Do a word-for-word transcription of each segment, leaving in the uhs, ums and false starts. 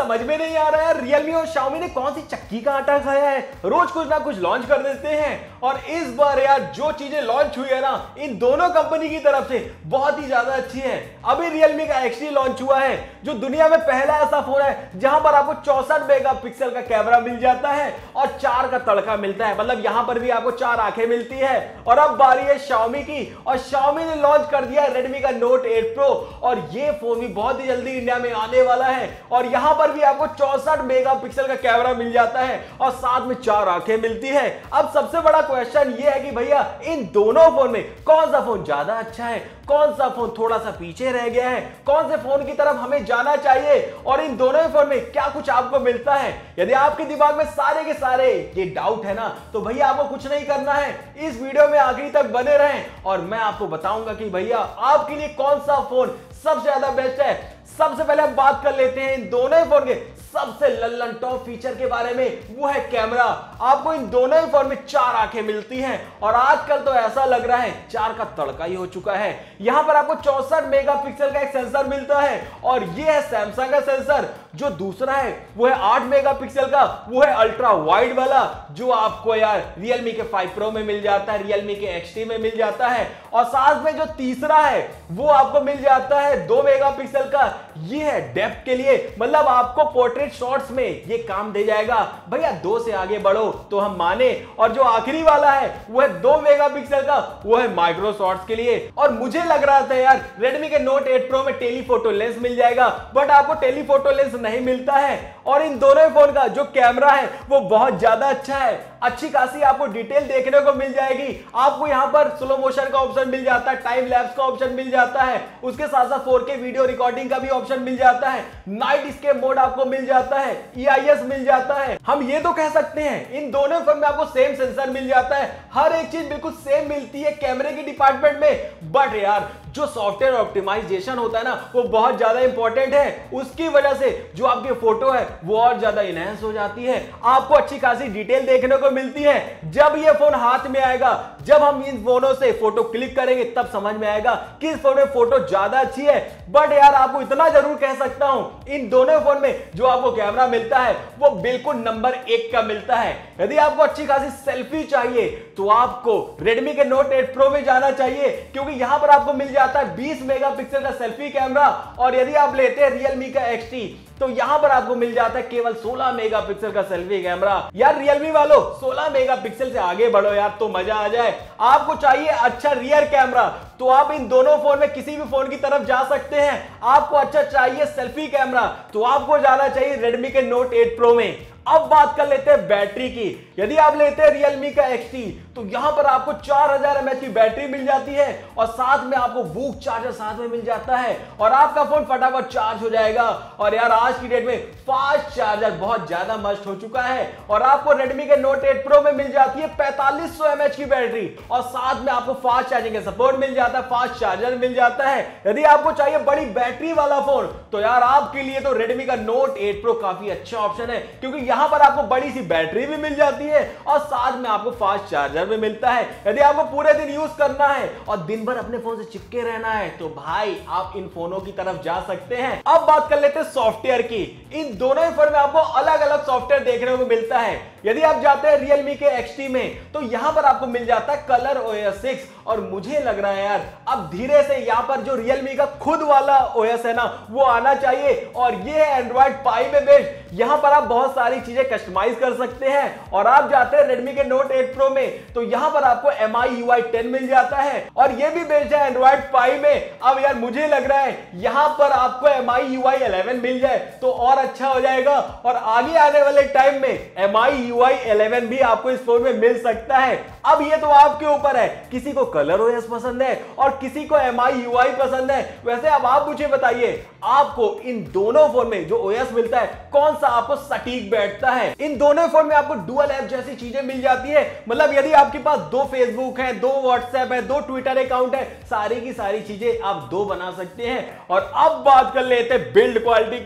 समझ में नहीं आ रहा है रियलमी और Xiaomi ने कौन सी चक्की का आटा खाया है। रोज कुछ ना कुछ लॉन्च कर देते हैं और इस बार यार जो चीजें लॉन्च हुई है ना इन दोनों कंपनी की तरफ से बहुत ही ज्यादा अच्छी है। अभी रियलमी का एक्स टी लॉन्च हुआ है जो दुनिया में पहला ऐसा फोन है जहां पर आपको चौसठ मेगापिक्सल का कैमरा मिल जाता है और चार का तड़का मिलता है, मतलब यहां पर भी आपको चार आंखें मिलती है। और अब बारी है Xiaomi की और Xiaomi ने लॉन्च कर दिया Redmi का Note एट Pro और ये फोन भी बहुत ही जल्दी इंडिया में आने वाला है और यहां पर भी आपको चौसठ मेगापिक्सल का कैमरा मिल जाता है और साथ में चार आंखें मिलती है। अब सबसे बड़ा क्वेश्चन ये है कि भैया इन दोनों फोन में कौन सा फोन ज्यादा अच्छा है, कौन सा फोन थोड़ा सा पीछे रह गया है, कौन से फोन की तरफ हमें जाना चाहिए और इन दोनों ही फोन में क्या कुछ आपको मिलता है। यदि आपके दिमाग में सारे के सारे ये डाउट है ना तो भैया आपको कुछ नहीं करना है, इस वीडियो में आखिरी तक बने रहें और मैं आपको बताऊंगा कि भैया आपके लिए कौन सा फोन सबसे ज्यादा बेस्ट है। सबसे पहले हम बात कर लेते हैं इन दोनों ही फोन के सबसे लल्लन टॉप फीचर के बारे में, वो है कैमरा। आपको इन दोनों ही फोन में चार आंखें मिलती हैं और आजकल तो ऐसा लग रहा है चार का तड़का ही हो चुका है। यहां पर आपको चौसठ मेगापिक्सल का एक सेंसर मिलता है और ये है सैमसंग का सेंसर। जो दूसरा है वो है आठ मेगापिक्सल का, वो है अल्ट्रा वाइड वाला जो आपको यार Realme के फाइव Pro में मिल जाता है, Realme के एक्स टी में मिल जाता है और साथ में जो तीसरा है वो आपको मिल जाता है दो मेगापिक्सल का। ये है डेप्थ के लिए, मतलब आपको पोर्ट्रेट शॉट्स में ये काम दे जाएगा। भैया दो से आगे बढ़ो तो हम माने। और जो आखिरी वाला है वो है दो मेगापिक्सल का, वो है माइक्रो शॉट्स के लिए। और मुझे लग रहा था यार Redmi के Note एट Pro में टेलीफोटो लेंस मिल जाएगा, बट आपको टेलीफोटो लेंस नहीं मिलता है। और इन दोनों फोन का जो कैमरा है वो बहुत ज्यादा अच्छा है, अच्छी खासी आपको डिटेल देखने को मिल जाएगी। आपको यहां पर स्लो मोशन का ऑप्शन मिल जाता है, टाइम लैप्स का ऑप्शन मिल जाता है, उसके साथ साथ फोर के वीडियो रिकॉर्डिंग का भी ऑप्शन मिल जाता है, नाइट स्केप मोड आपको मिल जाता है, ई आई एस मिल जाता है। हम ये तो कह सकते हैं इन दोनों फोन में आपको सेम सेंसर मिल जाता है, हर एक चीज बिल्कुल सेम मिलती है कैमरे के डिपार्टमेंट में। बट यार जो सॉफ्टवेयर ऑप्टिमाइजेशन होता है ना वो बहुत ज्यादा इंपॉर्टेंट है, उसकी वजह से जो आपकी फोटो है वो और ज्यादा इनहेंस हो जाती है, आपको अच्छी खासी डिटेल देखने को मिलती है। जब ये फोन हाथ में आएगा, जब हम इन फोनों से फोटो क्लिक करेंगे तब समझ में आएगा कि इस फोन में फोटो ज्यादा अच्छी है। बट यार आपको इतना जरूर कह सकता हूं इन दोनों फोन में जो आपको कैमरा मिलता है वो बिल्कुल नंबर एक का मिलता है। यदि आपको अच्छी खासी सेल्फी चाहिए तो आपको Redmi के Note एट Pro में जाना चाहिए क्योंकि यहां पर आपको मिल जाता है बीस मेगापिक्सल का सेल्फी कैमरा। और यदि आप लेते हैं Realme का एक्स टी तो यहां पर आपको मिल जाता है केवल सोलह मेगापिक्सल का सेल्फी कैमरा। यार Realme वालों सोलह मेगापिक्सल से आगे बढ़ो यार तो मजा आ जाए। आपको चाहिए अच्छा रियर कैमरा तो आप इन दोनों फोन में किसी भी फोन की तरफ जा सकते हैं। आपको अच्छा चाहिए सेल्फी कैमरा तो आपको जाना चाहिए Redmi के Note एट Pro में। अब बात कर लेते हैं बैटरी की। यदि आप लेते हैं Realme का एक्स टी तो यहां पर आपको चार हजार एम एच की बैटरी मिल जाती है और साथ में आपको वूक चार्जर साथ में मिल जाता है और आपका फोन फटाफट चार्ज हो जाएगा। और यार आज की डेट में फास्ट चार्जर बहुत ज्यादा मस्ट हो चुका है और आपको Redmi के Note एट Pro में मिल जाती है पैंतालीस सौ एम एच की बैटरी और साथ में आपको फास्ट चार्जिंग का सपोर्ट मिल जाता है, फास्ट चार्जर मिल जाता है। यदि आपको चाहिए बड़ी बैटरी वाला फोन तो यार आपके लिए तो Redmi का Note एट Pro काफी अच्छा ऑप्शन है क्योंकि यहां पर आपको बड़ी सी बैटरी भी मिल जाती है और साथ में आपको फास्ट चार्जर भी मिलता है। यदि आपको पूरे दिन यूज करना है और दिन भर अपने फोन से चिपके रहना है तो भाई आप इन फोनों की तरफ जा सकते हैं। अब बात कर लेते हैं सॉफ्टवेयर की। इन दोनों ही फोन में आपको अलग अलग सॉफ्टवेयर देखने को मिलता है। यदि आप जाते हैं Realme के एक्स टी में तो यहां पर आपको मिल जाता है कलर ओ एस सिक्स और मुझे लग रहा है यार अब धीरे से यहां पर जो Realme का खुद वाला ओ एस है ना वो आना चाहिए और ये है Android Pie में बेस्ड। यहां पर आप बहुत सारी चीजें कस्टमाइज कर सकते हैं। और आप जाते हैं Redmi के Note एट Pro में तो यहां पर आपको M I U I ten मिल जाता है और ये भी बेस्ड है Android Pie में। अब यार मुझे लग रहा है यहां पर आपको M I U I eleven मिल जाए तो और अच्छा हो जाएगा और आगे आने वाले टाइम में M I U I eleven भी आपको इस फोन में मिल सकता है। अब ये तो आपके ऊपर है, किसी को कलर ओ एस पसंद है और किसी को एम आई यू आई पसंद है। वैसे अब आप मुझे बताइए आपको इन दोनों फोन में जो ओ एस मिलता है कौन सा आपको सटीक बैठता है। इन दोनों फोन में आपको डुअल ऐप जैसी चीजें मिल जाती है, मतलब यदि आपके पास दो फेसबुक है, दो व्हाट्सएप है, दो ट्विटर अकाउंट है, सारी की सारी चीजें आप दो बना सकते हैं। और अब बात कर लेते हैं बिल्ड क्वालिटी की।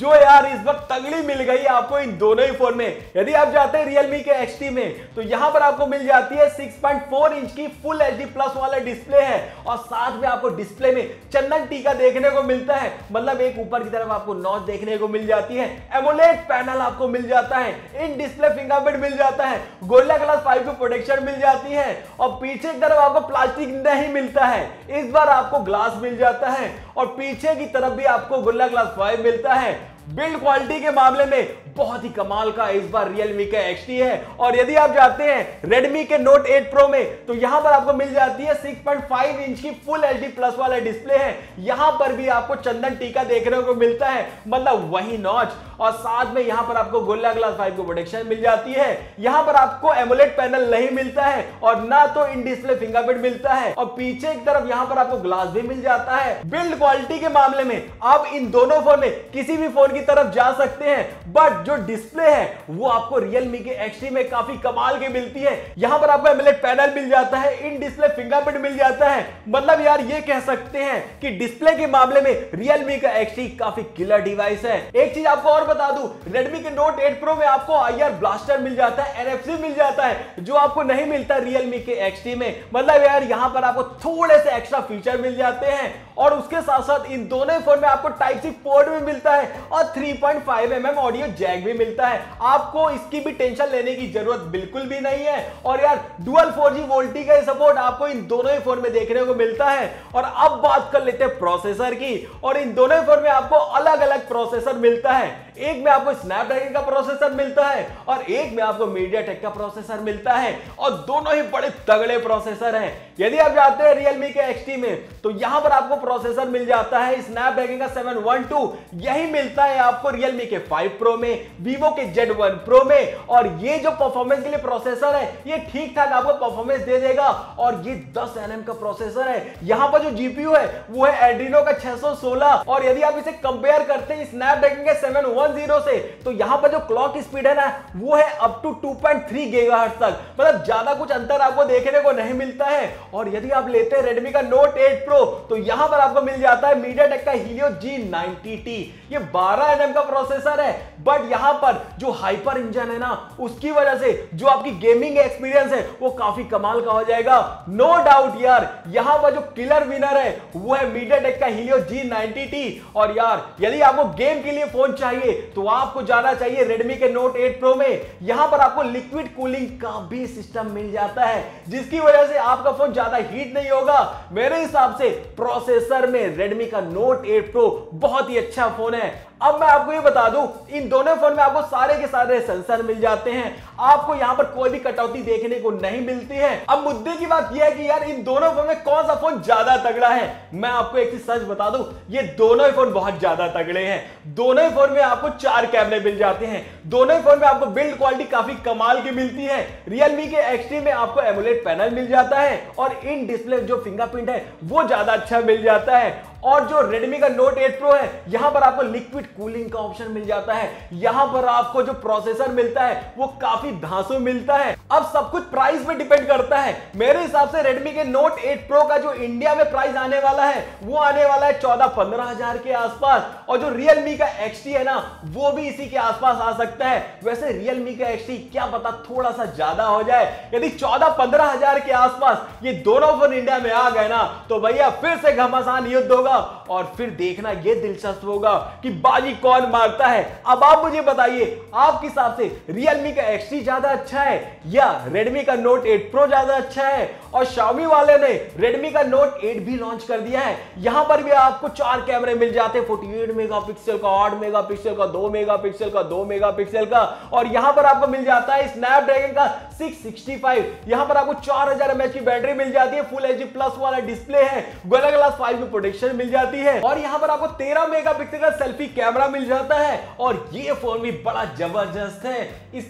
जो यार इस वक्त तगड़ी मिल गई आपको इन दोनों ही फोन में। यदि आप जाते हैं Realme के एक्स टी में तो यहां पर आपको मिल जाती है सिक्स पॉइंट फोर इंच की फुल एच डी प्लस वाला डिस्प्ले है और साथ में आपको डिस्प्ले में चंदन टीका देखने को मिलता है, मतलब एक ऊपर की तरफ आपको नॉच देखने को मिल जाती है, एमोलेड पैनल आपको मिल जाता है, इन डिस्प्ले फिंगरप्रिंट मिल जाता है, गोरिल्ला ग्लास फाइव की प्रोटेक्शन मिल जाती है और पीछे की तरफ आपको प्लास्टिक नहीं मिलता है, इस बार आपको ग्लास मिल जाता है और पीछे की तरफ भी आपको गोरिल्ला ग्लास फाइव मिलता है। बिल्ड क्वालिटी के मामले में बहुत ही कमाल का इस बार Realme का एक्स टी है। और यदि आप जाते हैं Redmi के Note एट Pro में तो यहां पर आपको मिल जाती है सिक्स पॉइंट फाइव इंच की फुल एच डी प्लस वाला डिस्प्ले है, यहां पर भी आपको चंदन टीका देखने को मिलता है, मतलब वही नॉच, और साथ में यहां पर आपको गोरिल्ला ग्लास फाइव की प्रोटेक्शन मिल जाती है। यहां पर आपको एमोलेड पैनल नहीं मिलता है और ना तो इन डिस्प्ले फिंगरप्रिंट मिलता है और पीछे की तरफ यहां पर आपको ग्लास भी मिल जाता है। बिल्ड क्वालिटी के मामले में आप इन दोनों फोन में किसी भी फोन की तरफ जा सकते हैं, बट जो डिस्प्ले है वो आपको Realme के एक्स टी में काफी कमाल की मिलती है। यहां पर आपको एमोलेड पैनल मिल जाता है, इन डिस्प्ले फिंगरप्रिंट मिल जाता है, मतलब यार ये कह सकते हैं कि डिस्प्ले के मामले में Realme का एक्स टी काफी किलर डिवाइस है। एक चीज आपको और बता दूं, Redmi के Note एट Pro में आपको आई आर ब्लास्टर मिल जाता है, एन एफ सी मिल जाता है, जो आपको नहीं मिलता Realme के एक्स टी में, मतलब यार यहां पर आपको थोड़े से एक्स्ट्रा फीचर मिल जाते हैं। और उसके साथ साथ इन दोनों फोन में आपको टाइप सी पोर्ट भी मिलता है और three point five M M audio jack भी मिलता है, आपको इसकी भी टेंशन लेने की जरूरत बिल्कुल भी नहीं है। और यार डुअल फोर जी वोल्टी का सपोर्ट आपको इन दोनों ही फोन में देखने को मिलता है। और अब बात कर लेते हैं प्रोसेसर की, और इन दोनों ही फोन में आपको अलग अलग प्रोसेसर मिलता है, एक में आपको स्नैपड्रैगन का प्रोसेसर मिलता है और एक में आपको मीडियाटेक का प्रोसेसर मिलता है, और दोनों ही बड़े तगड़े प्रोसेसर हैं। यदि आप जाते हैं Realme के एक्स टी में तो यहां पर आपको प्रोसेसर मिल जाता है स्नैपड्रैगन का सेवन वन टू, यही मिलता है आपको Realme के फाइव Pro में, Vivo के जेड वन Pro में, और ये जो परफॉर्मेंस के लिए प्रोसेसर है ये ठीक ठाक आपको परफॉर्मेंस दे देगा। और ये टेन एन एम का प्रोसेसर है, यहां पर जो जीपीयू है वो है Adreno का सिक्स सिक्सटी, और यदि आप इसे कंपेयर करते हैं स्नैपड्रैगन के सेवन वन जीरो से तो यहां पर जो क्लॉक स्पीड है ना वो है up to two point three gigahertz तक, मतलब ज्यादा कुछ अंतर आपको देखने को नहीं मिलता है। और यदि आप लेते हैं Redmi का Note एट Pro तो यहां पर आपको मिल जाता है MediaTek का Helio जी नाइंटी टी, ये ट्वेल्व एन एम का प्रोसेसर है, बट यहां पर जो हाइपर इंजन है ना उसकी वजह से जो आपकी गेमिंग एक्सपीरियंस है वो काफी कमाल का हो जाएगा। नो डाउट यार यहां पर जो किलर विनर है वो है MediaTek का Helio जी नाइंटी टी। और यार यदि आपको गेम के लिए फोन चाहिए तो आपको जाना चाहिए Redmi के Note एट Pro में, यहां पर आपको लिक्विड कूलिंग का भी सिस्टम मिल जाता है जिसकी वजह से आपका फोन ज्यादा हीट नहीं होगा। मेरे हिसाब से प्रोसेसर में Redmi का Note एट Pro बहुत ही अच्छा फोन है। अब मैं आपको ये बता दूं इन दोनों फोन में आपको सारे के सारे सेंसर मिल जाते हैं, आपको यहां पर कोई भी कटौती देखने को नहीं मिलती है। अब मुद्दे की बात यह है कि यार इन दोनों फोन में कौन सा फोन ज्यादा तगड़ा है। मैं आपको एक चीज सच बता दूं, ये दोनों ही फोन बहुत ज्यादा तगड़े हैं। दोनों ही फोन में आपको चार कैमरे मिल जाते हैं, दोनों ही फोन में आपको बिल्ड क्वालिटी काफी कमाल की मिलती है। Realme के एक्स टी में आपको एमोलेड पैनल मिल जाता है और इन डिस्प्ले जो फिंगरप्रिंट है वो ज्यादा अच्छा मिल जाता है। और जो Redmi का Note एट Pro है यहां पर आपको लिक्विड कूलिंग का ऑप्शन मिल जाता है, यहां पर आपको जो प्रोसेसर मिलता है वो काफी धांसू मिलता है। अब सब कुछ प्राइस पे डिपेंड करता है। मेरे हिसाब से Redmi के Note एट Pro का जो इंडिया में प्राइस आने वाला है वो आने वाला है चौदह पंद्रह हजार के आसपास, और जो Realme का एक्स टी है ना वो भी इसी के आसपास आ सकता है। वैसे Realme का एक्स टी क्या पता थोड़ा सा ज्यादा हो जाए। यदि चौदह पंद्रह हजार के आसपास ये दोनों फोन इंडिया में आ गए ना तो भैया फिर से घमासान युद्ध होगा, और फिर देखना यह दिलचस्प होगा कि बाजी कौन मारता है। अब आप मुझे बताइए आपके हिसाब से Realme का एक्स टी ज्यादा अच्छा है या Redmi का Note एट Pro ज्यादा अच्छा है। और Xiaomi वाले ने Redmi का Note एट भी लॉन्च कर दिया है, यहां पर भी आपको चार कैमरे मिल जाते हैं, अड़तालीस मेगापिक्सल का, आठ मेगापिक्सल का, दो मेगापिक्सल का, दो मेगापिक्सल का, और यहां पर आपको मिल जाता है स्नैपड्रैगन का सिक्स सिक्सटी फाइव, यहां पर आपको चार हजार एमएच की बैटरी मिल जाती है, फुल एचडी प्लस वाला डिस्प्ले है, गोरिल्ला ग्लास फाइव की प्रोटेक्शन मिल जाती है, और यहां पर आपको तेरह मेगापिक्सल का सेल्फी कैमरा मिल जाता है। और ये फोन भी बड़ा जबरदस्त है। इसके साथ साथ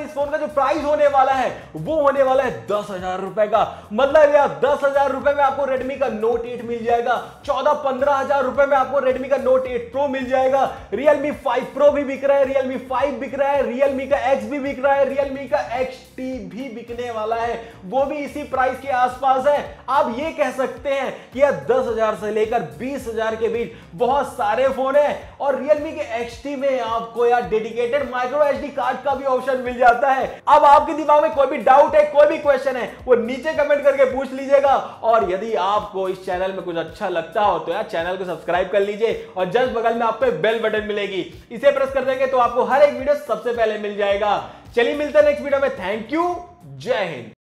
इस फोन का जो प्राइस होने वाला है वो होने वाला है दस हजार रुपए का। मतलब यार दस हजार रुपए में आपको Redmi का Note एट मिल जाएगा, चौदह पंद्रह हजार रुपए में आपको Redmi का Note एट Pro मिल जाएगा, Realme फाइव Pro भी बिक रहा है, Realme फाइव बिक रहा है, Realme का X भी बिक रहा है, Realme का एक्स टी भी बिकने वाला है, वो भी इसी प्राइस के आसपास है। आप ये कह सकते हैं कि यार दस हजार से लेकर बीस हजार के बीच बहुत सारे फोन है और Realme के एक्स टी में आपको यार डेडिकेटेड माइक्रो एचडी कार्ड का भी ऑप्शन मिल जाता है। अब आपके दिमाग में कोई भी डाउट है, कोई भी क्वेश्चन है, वो नीचे कमेंट करके पूछ लीजिएगा। और यदि आपको इस चैनल में कुछ अच्छा लगता हो तो यार चैनल को सब्सक्राइब कर लीजिए और जस्ट बगल में आपको एक बेल बटन मिलेगी, इसे प्रेस कर देंगे तो आपको हर एक वीडियो सबसे पहले मिल जाएगा। चलिए मिलते हैं नेक्स्ट वीडियो में। थैंक यू, जय हिंद।